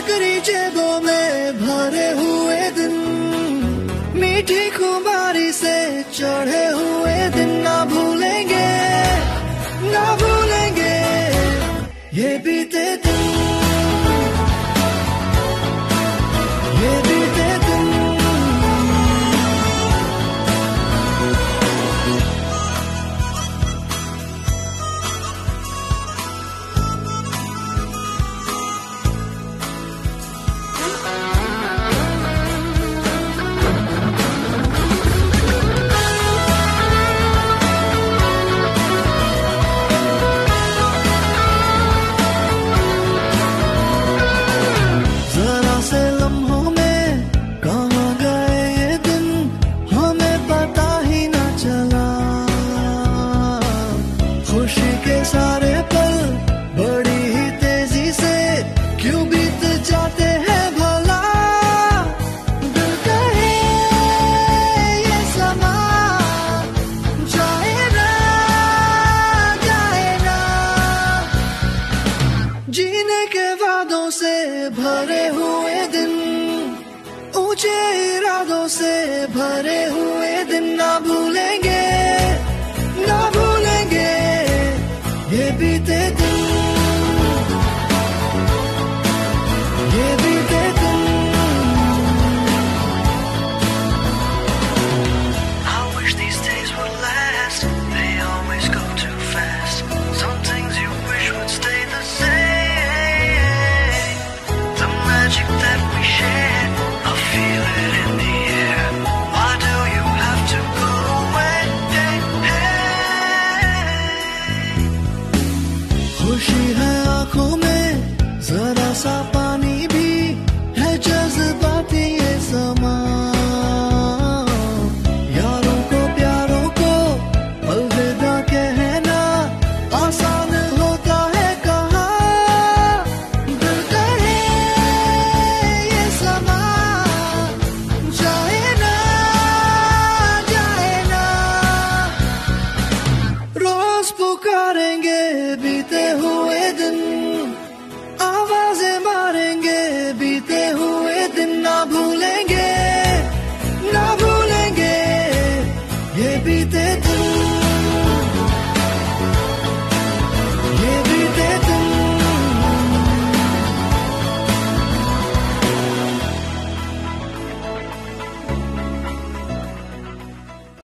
जिगरी जेबों में भरे हुए दिन, मीठी खुमारी से चढ़े हुए दिन ना भूलेंगे, ना भूलेंगे ये बीते दिन, ये बीते दिन। खुशी के सारे पल बड़ी ही तेजी से क्यों बीत जाते हैं भला, दिल कहे ये समा जाए ना, जाए ना। जीने के वादों से भरे हुए दिन, ऊंचे इरादों से भरे हुए दिन ना भूलेंगे, ना भूलेंगे ये बीते दिन।